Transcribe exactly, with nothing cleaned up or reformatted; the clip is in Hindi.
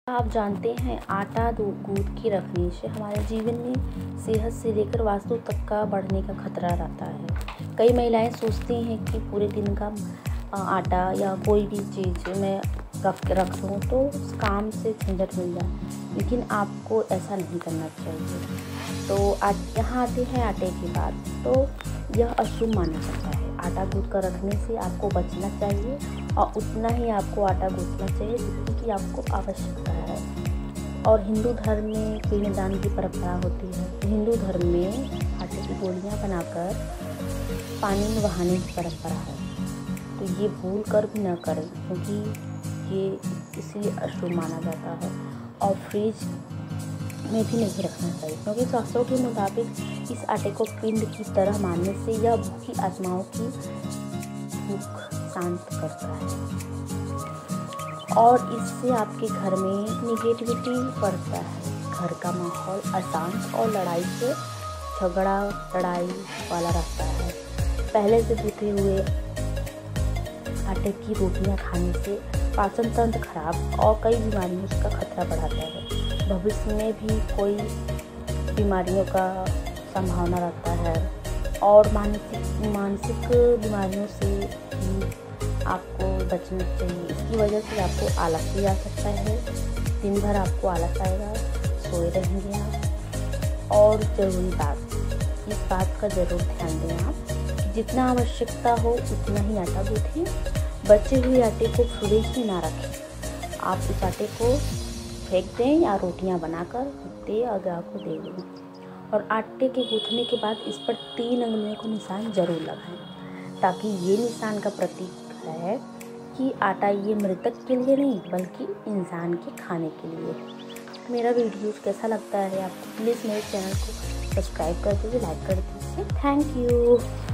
आप जानते हैं आटा गूंथ के रखने से हमारे जीवन में सेहत से लेकर वास्तु तक का बढ़ने का खतरा रहता है। कई महिलाएं सोचती हैं कि पूरे दिन का आटा या कोई भी चीज़ मैं रख रख दूँ तो उस काम से झंझट मिल जाए, लेकिन आपको ऐसा नहीं करना चाहिए। तो आज यहाँ आते हैं आटे की बात। तो यह अशुभ माना जाता है। आटा गूंथ कर रखने से आपको बचना चाहिए और उतना ही आपको आटा गूंथना चाहिए जितनी की आपको आवश्यकता है। और हिंदू धर्म में पिंडदान की परंपरा होती है। हिंदू धर्म में आटे की गोलियां बनाकर पानी में बहाने की परंपरा है, तो ये भूल कर भी न करें, क्योंकि ये इसलिए अशुभ माना जाता है। और फ्रिज में भी नहीं रखना चाहिए, क्योंकि शास्त्रों के मुताबिक इस आटे को पिंड की तरह मानने से यह भूखी आत्माओं की भूख शांत करता है और इससे आपके घर में निगेटिविटी बढ़ता है। घर का माहौल अशांत और लड़ाई से झगड़ा लड़ाई वाला रहता है। पहले से गूंथे हुए आटे की रोटियां खाने से पाचन तंत्र खराब और कई बीमारियों का खतरा बढ़ाता है। भविष्य में भी कोई बीमारियों का संभावना रहता है और मानसिक मानसिक बीमारियों से भी आपको बचना चाहिए। इसकी वजह से आपको आलस भी आ सकता है, दिन भर आपको आलस आएगा, सोए रहेंगे आप। और ज़रूरी बात, इस बात का ज़रूर ध्यान दें आप कि जितना आवश्यकता हो उतना ही आटा गूंथें। बचे हुए आटे को फ्रिज में ना रखें। आप इस आटे को फेंक दें या रोटियां बनाकर दे अगला को दे दें। और आटे के गूंथने के बाद इस पर तीन अंगुलियों को निशान जरूर लगाएं, ताकि ये निशान का प्रतीक है कि आटा ये मृतक के लिए नहीं बल्कि इंसान के खाने के लिए। मेरा वीडियो कैसा लगता है आपको, प्लीज़ मेरे चैनल को सब्सक्राइब कर दीजिए, लाइक कर दीजिए। Thank you.